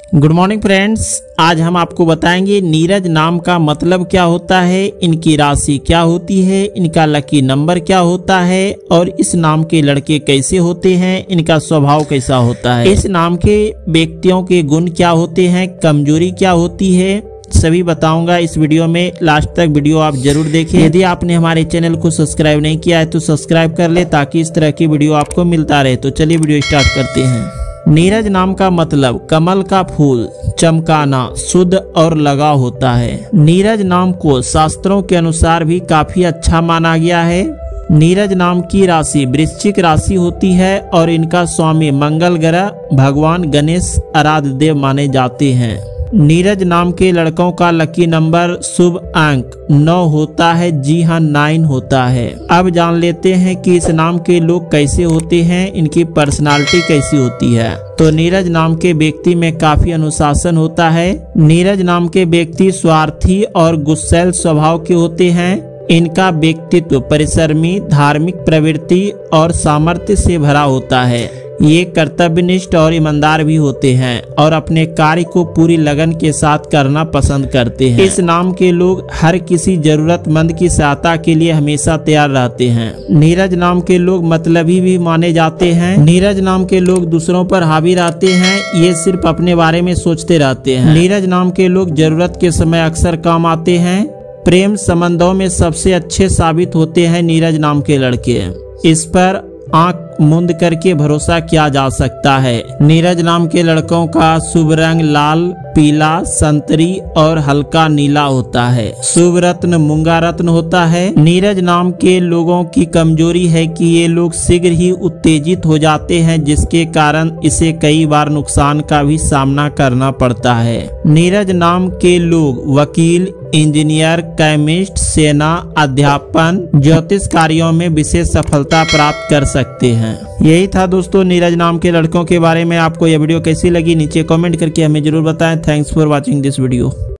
Good morning friends, आज हम आपको बताएंगे नीरज नाम का मतलब क्या होता है, इनकी राशि क्या होती है, इनका लकी नंबर क्या होता है और इस नाम के लड़के कैसे होते हैं, इनका स्वभाव कैसा होता है, इस नाम के व्यक्तियों के गुण क्या होते हैं, कमजोरी क्या होती है, सभी बताऊंगा इस वीडियो में। लास्ट तक वीडियो आप जरूर देखें। यदि आपने हमारे चैनल को सब्सक्राइब नहीं किया है तो सब्सक्राइब कर ले ताकि इस तरह की वीडियो आपको मिलता रहे। तो चलिए वीडियो स्टार्ट करते हैं। नीरज नाम का मतलब कमल का फूल, चमकाना, शुद्ध और लगाव होता है। नीरज नाम को शास्त्रों के अनुसार भी काफी अच्छा माना गया है। नीरज नाम की राशि वृश्चिक राशि होती है और इनका स्वामी मंगल ग्रह भगवान गणेश आराध्य देव माने जाते हैं। नीरज नाम के लड़कों का लकी नंबर शुभ अंक 9 होता है। जी हाँ, 9 होता है। अब जान लेते हैं कि इस नाम के लोग कैसे होते हैं, इनकी पर्सनालिटी कैसी होती है। तो नीरज नाम के व्यक्ति में काफी अनुशासन होता है। नीरज नाम के व्यक्ति स्वार्थी और गुस्सैल स्वभाव के होते हैं। इनका व्यक्तित्व परिश्रमी, धार्मिक प्रवृत्ति और सामर्थ्य से भरा होता है। ये कर्तव्यनिष्ठ और ईमानदार भी होते हैं और अपने कार्य को पूरी लगन के साथ करना पसंद करते हैं। इस नाम के लोग हर किसी जरूरतमंद की सहायता के लिए हमेशा तैयार रहते हैं। नीरज नाम के लोग मतलबी भी माने जाते हैं। नीरज नाम के लोग दूसरों पर हावी रहते हैं, ये सिर्फ अपने बारे में सोचते रहते हैं। नीरज नाम के लोग जरूरत के समय अक्सर काम आते हैं। प्रेम संबंधों में सबसे अच्छे साबित होते हैं नीरज नाम के लड़के। इस पर आंख मूंद करके भरोसा किया जा सकता है। नीरज नाम के लड़कों का शुभ रंग लाल, पीला, संतरी और हल्का नीला होता है। शुभ रत्न मूंगा रत्न होता है। नीरज नाम के लोगों की कमजोरी है कि ये लोग शीघ्र ही उत्तेजित हो जाते हैं, जिसके कारण इसे कई बार नुकसान का भी सामना करना पड़ता है। नीरज नाम के लोग वकील, इंजीनियर, केमिस्ट, सेना, अध्यापन, ज्योतिष कार्यों में विशेष सफलता प्राप्त कर सकते हैं। यही था दोस्तों नीरज नाम के लड़कों के बारे में। आपको यह वीडियो कैसी लगी नीचे कमेंट करके हमें जरूर बताएं। Thanks for watching this video.